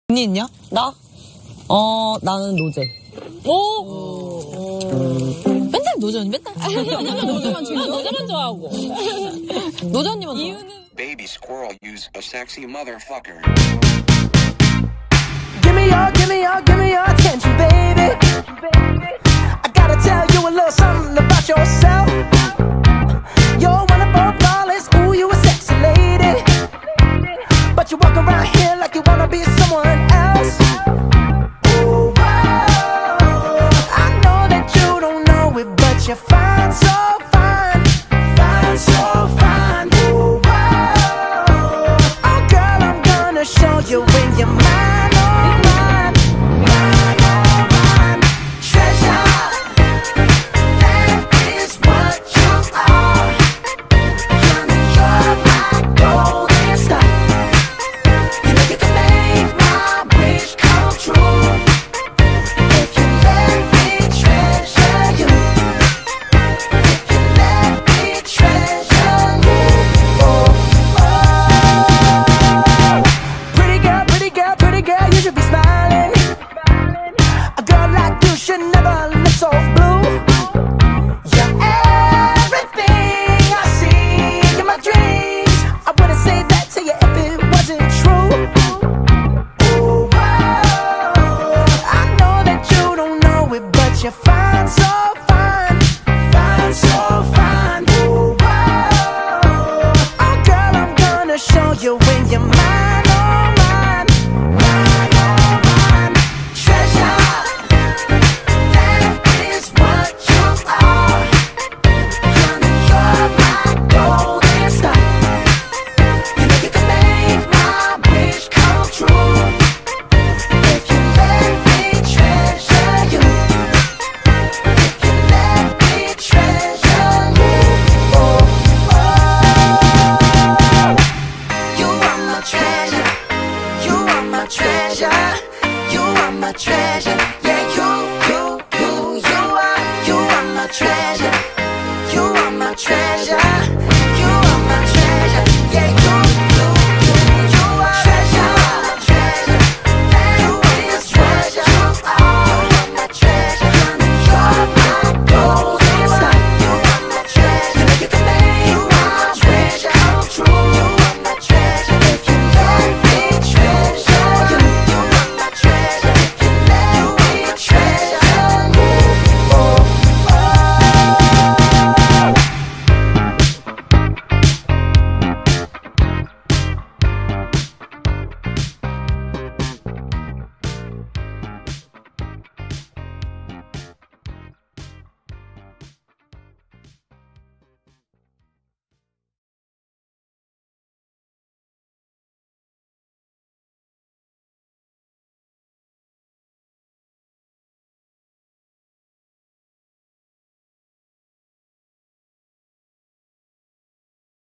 언니 있냐? 나? 나는 노제. 오. 맨날 노제 언니 맨날. 노제만 좋아하고. 노제 언니만 이유는 Baby squirrel use a sexy motherfucker. Give me your attention, baby. I gotta tell you a little something about yourself. You're one of our flawless, ooh, you a sexy lady. But you walk around here like you wanna be someone else. Ooh, wow. I know that you don't know it, but you're fine, so fine. Fine, so fine. Ooh, wow. Oh, girl, I'm gonna show you when you're mine, oh, mine. Mine, oh, mine. Treasure, that is what you are. Honey, you're my golden star. You know you can make my wish come true. If you let me treasure you. If you let me treasure you. Oh, oh. Pretty girl, pretty girl, you should be smiling. A girl like you should never look so blue. You're everything I see in my dreams. I wouldn't say that to you if it wasn't true. Ooh, wow. I know that you don't know it, but you're fine, so fine. Fine, so fine. Ooh, wow. Oh, girl, I'm gonna show you when you're mine, oh, mine. Mine, oh, mine. Treasure, that is what you are. Honey, you're my golden star. You know you can make my wish come true. If you let me treasure you. If you let me treasure you. Oh, oh. You are my treasure. You are my treasure. You are my treasure. Yeah, you are my treasure. You are my treasure.